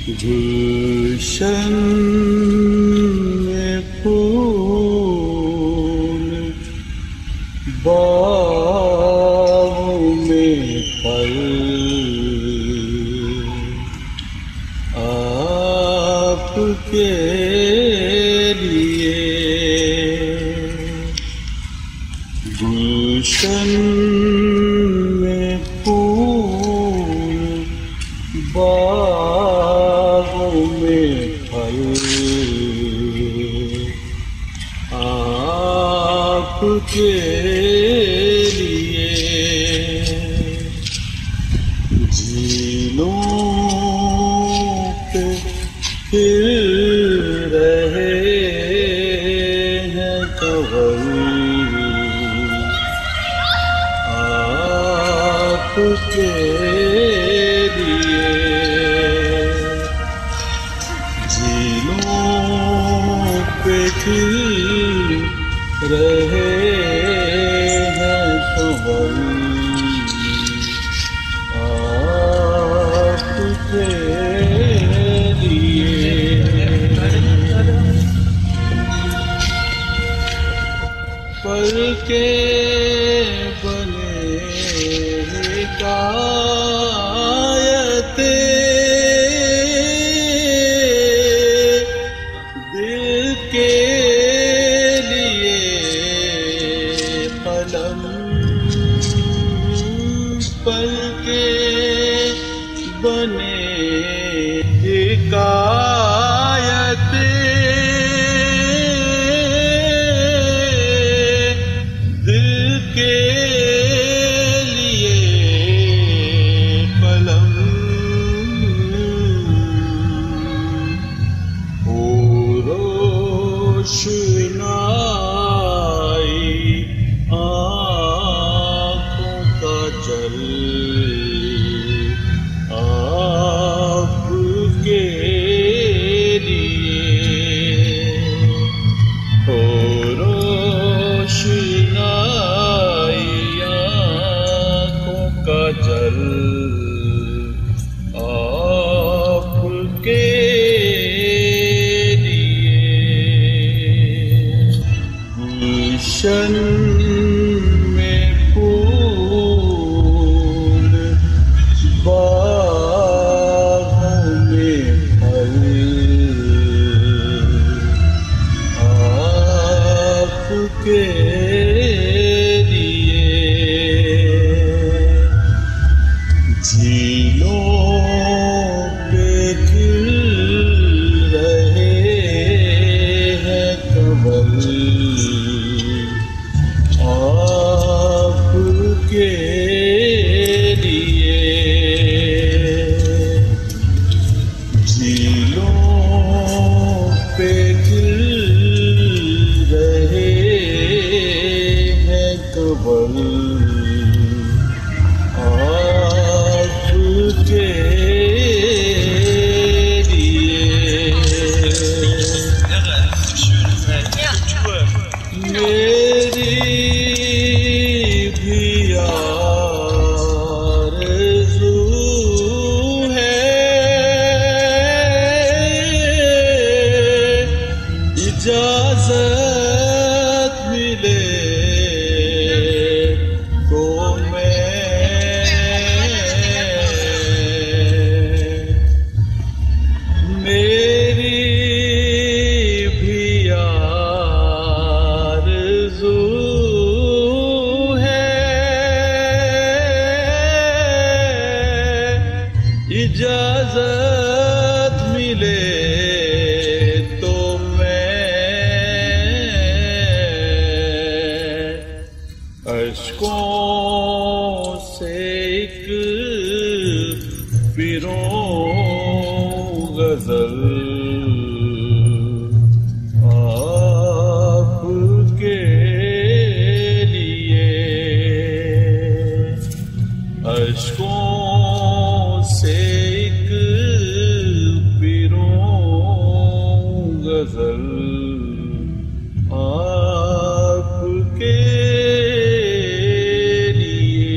گلشن میں پھول، باغ میں پھل، آپ کے لیے گلشن میں پھول، باغوں میں پھل، آپ کے لیے جھیلوں پہ پھر رہے ہیں کنول، آپ کے لیے جھیلوں پہ کھل رہے ہیں کنول، آپ کے لیے پل کے بنے حکایتیں، دل کے لیے قلم، پل کے بنے حکایتیں، دل کے لیے قلم، ہو روشنائی آنکھوں کا جل، آپ کے لیے ہو روشنائی آنکھوں کا جل، آپ کے لیے گلشن میں پھول، باغوں میں پھل، آپ کے لیے جھیلوں پہ کھل رہے ہیں کنول، آپ کے لیے جھیلوں پہ کھل رہے ہیں کنول، آپ کے میری بھی آرزو ہے اجازت ملے تو میری بھی آرزو ہے اجازت ملے تو اشکوں سے ایک پیروں غزل آپ کے لیے، اشکوں سے ایک پیروں غزل